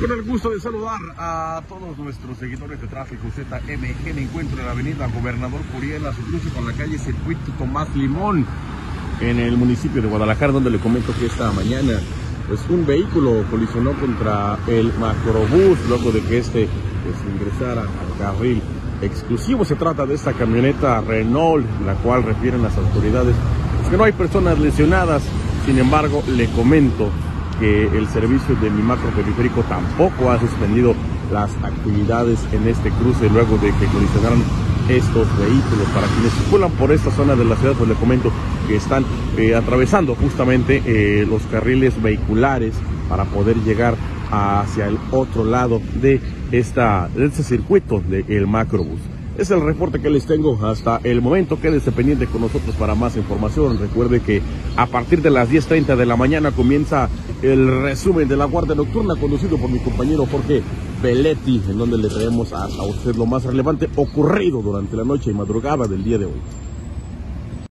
Con el gusto de saludar a todos nuestros seguidores de Tráfico ZMG. Me encuentro en la avenida Gobernador Curiel, a su cruce con la calle Circuito Tomás Limón, en el municipio de Guadalajara, donde le comento que esta mañana pues un vehículo colisionó contra el macrobús luego de que este ingresara al carril exclusivo. Se trata de esta camioneta Renault, la cual refieren las autoridades pues que no hay personas lesionadas. Sin embargo, le comento que el servicio de mi macro periférico tampoco ha suspendido las actividades en este cruce luego de que colisionaron estos vehículos. Para quienes circulan por esta zona de la ciudad, pues le comento que están atravesando justamente los carriles vehiculares para poder llegar hacia el otro lado de este circuito del macrobús. Es el reporte que les tengo hasta el momento. Quédese pendiente con nosotros para más información. Recuerde que a partir de las 10:30 de la mañana comienza el resumen de la Guardia Nocturna, conducido por mi compañero Jorge Belletti, en donde le traemos a usted lo más relevante ocurrido durante la noche y madrugada del día de hoy.